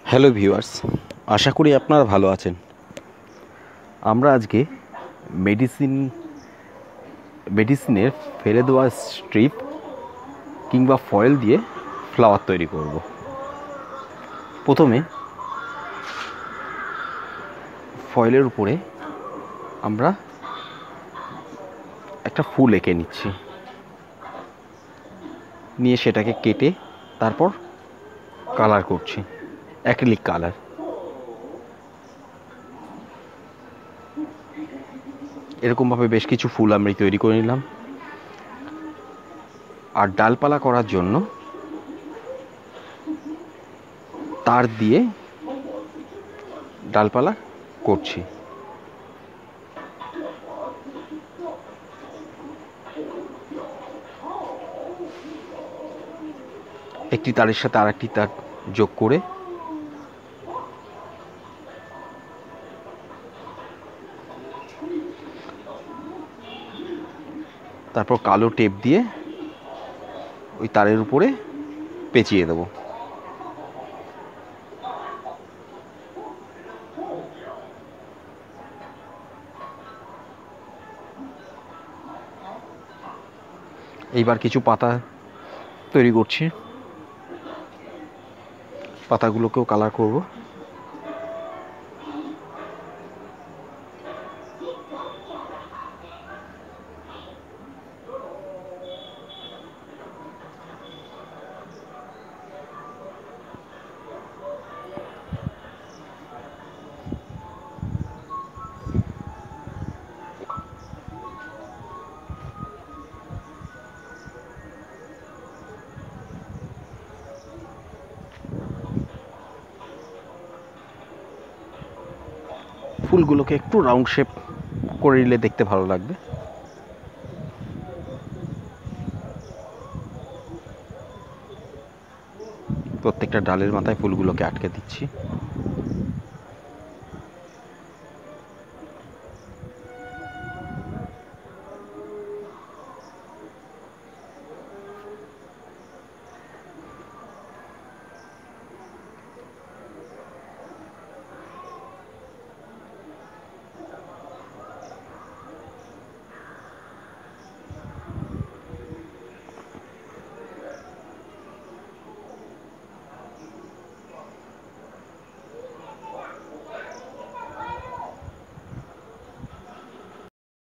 Hello viewers, আশা করি আপনারা ভালো আছেন। আমরা আজকে মেডিসিনের ফেলে দেওয়া স্ট্রিপ কিংবা ফয়েল দিয়ে ফ্লাওয়ার তৈরি করব। প্রথমে ফয়েলের উপরে আমরা একটা ফুল এঁকে নিচ্ছি, নিয়ে সেটাকে কেটে তারপর কালার করছি, অ্যাক্রিলিক কালার। এরকমভাবে বেশ কিছু ফুল আমি তৈরি করে নিলাম। আর ডালপালা করার জন্য তার দিয়ে ডালপালা করছি। একটি তারের সাথে আরেকটি তার যোগ করে তারপর কালো টেপ দিয়ে ওই তারের উপরে পেঁচিয়ে দেব। এইবার কিছু পাতা তৈরি করছি, পাতাগুলোকেও কালার করব। ফুলগুলোকে একটু রাউন্ড শেপ করে নিলে দেখতে ভালো লাগবে। প্রত্যেকটা ডালের মাথায় ফুলগুলোকে আটকে দিচ্ছি।